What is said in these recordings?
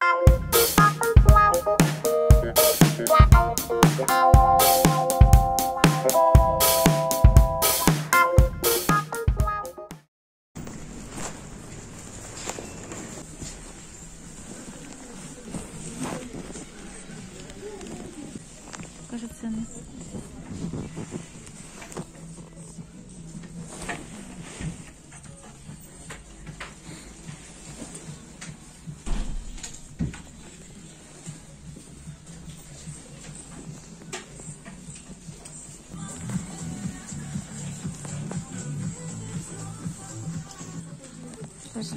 Покажи цены. Тоже.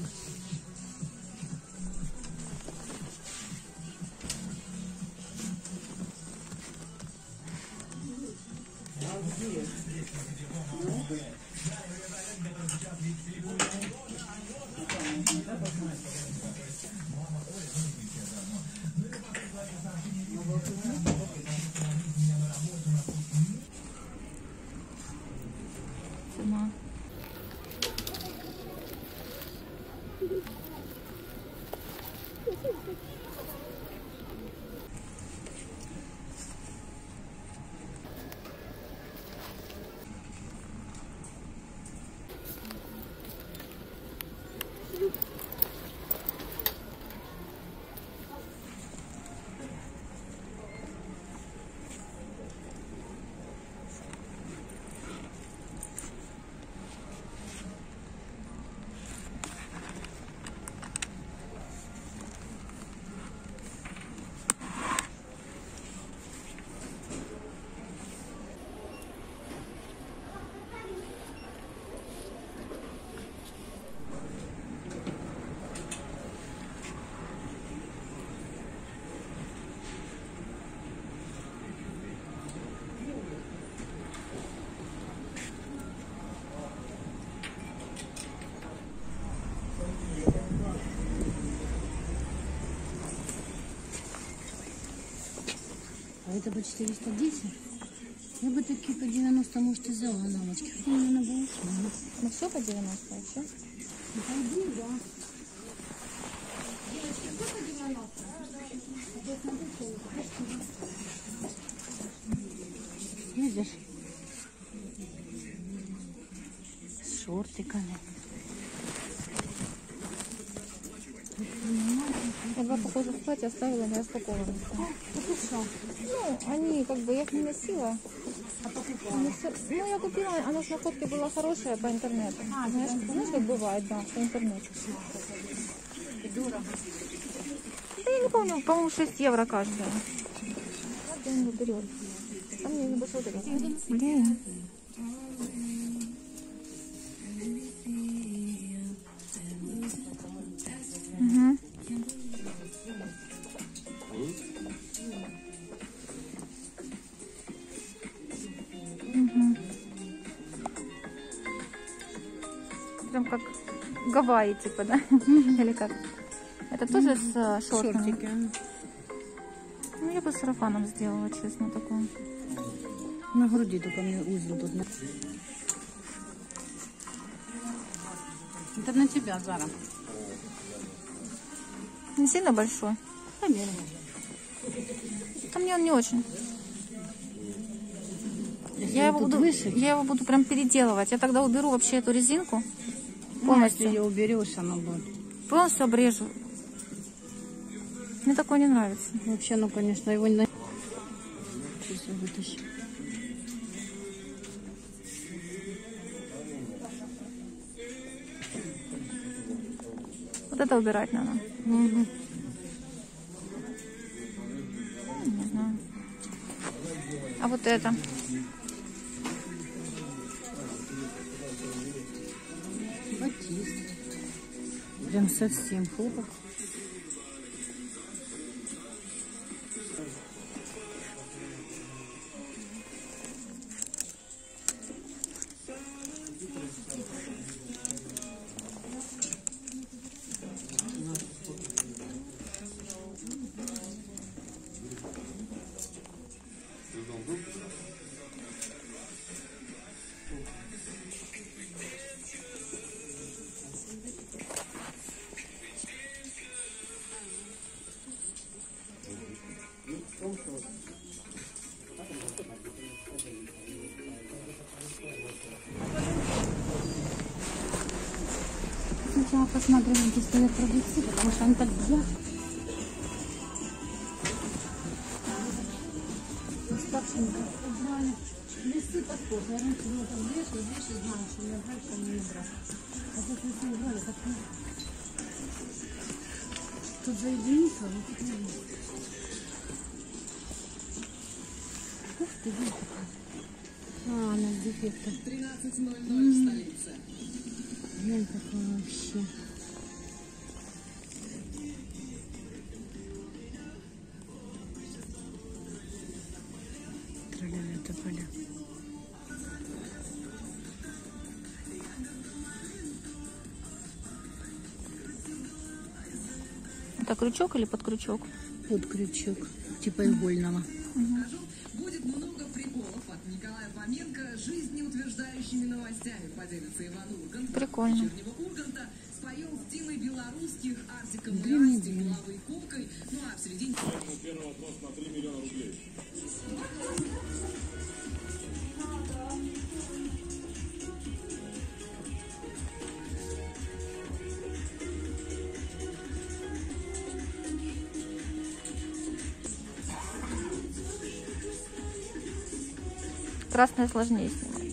Цена. А это по 410? Я бы такие по 90, может, и взяла на лавочке. Хотя мне надо было. Ну все по 90 вообще? Ну, по 1, да. Девочки, кто по 90? А то смотрите, видишь? С шортиками. Я два похожих платья оставила не распакованных. Ну, они как бы, я их не носила. Ну, я купила, она с находки была хорошая по интернету. Знаешь, как бывает, да, по интернету. Дорого. Да я не помню, по-моему, 6 евро каждая. Каждая не берет. Там мне небольшой тарелок. Блин. Угу. Прям как Гавайи, типа, да? Или как? Это тоже с шортами? Шортики. Ну, я бы с сарафаном сделала, честно, такую. На груди только мне узел тут. Это на тебя, Зара. Не сильно большой? Померяй. А мне он не очень. Я его буду прям переделывать. Я тогда уберу вообще эту резинку. Полностью ее уберешь, она будет. Полностью обрежу. Мне такое не нравится. Вообще, ну, конечно, его не... Сейчас я вытащу. Вот это убирать надо. Угу. Не знаю. А вот это? Батист. Прям совсем хлопок. Сначала посмотрим, где стоят продавцы, потому что они так бьют. Старшенько убрали. Лисы подход. Я раньше было там вешаю, знаю, что мне брать, что мне не брать. А тут лисы убрали, так не... Тут за единицу, а вот тут не видно. Ух ты, видишь какая. А, она с дефектом. 13:00 в столице. Глянь, какая вообще. Траля, тополя. Это крючок или под крючок? Под крючок, типа игольного. Будет много приколов от Николая Фоменко с жизнеутверждающими новостями. Поделится Иван Ургант. Прикольно. Вечернего Урганта споем с Тимой Белорусских, Артиком Две Насти, недели. Беловой Колкой. Ну а в середине... Первый вопрос на 3 миллиона рублей. Красное сложнее снимать.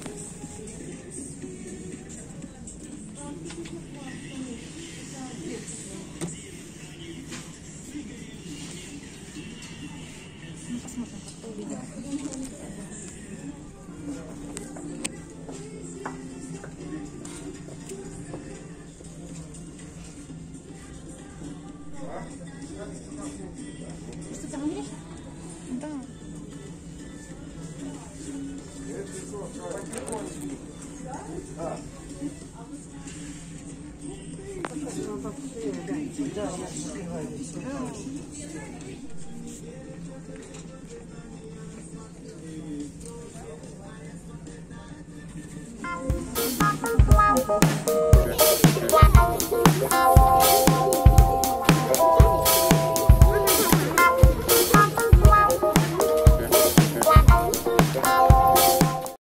Что ты говоришь? Да. Да.